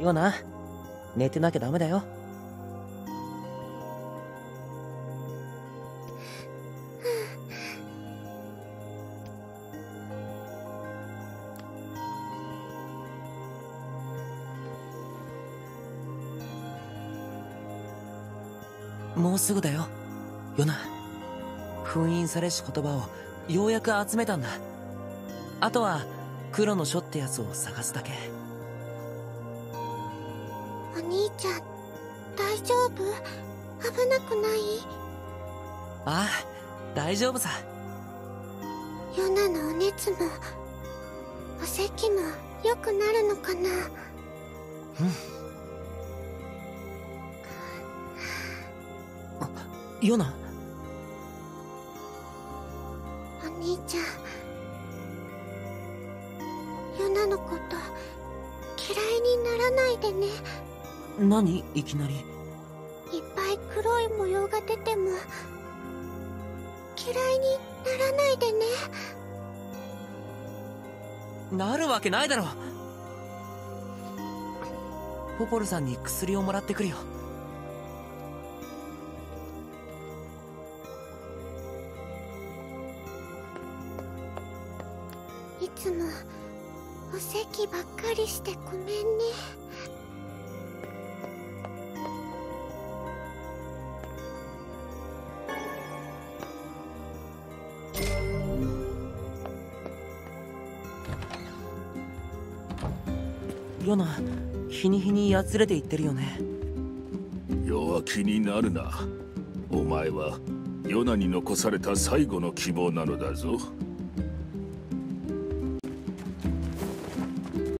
ヨナ、寝てなきゃダメだよ。もうすぐだよ、ヨナ。封印されし言葉をようやく集めたんだ。あとは黒の書ってやつを探すだけ。 お兄ちゃん、大丈夫？危なくない？ ああ、大丈夫さ。 ヨナのお熱もお咳も良くなるのかな？ ヨナ、 お兄ちゃん、ヨナのこと嫌いにならないでね。 何いきなり。 いっぱい黒い模様が出ても嫌いにならないでね。 なるわけないだろ。ポポルさんに薬をもらってくるよ。 いつもお咳ばっかりしてごめんね。 ヨナ、日に日にやつれていってるよね。 弱気になるな。お前はヨナに残された最後の希望なのだぞ。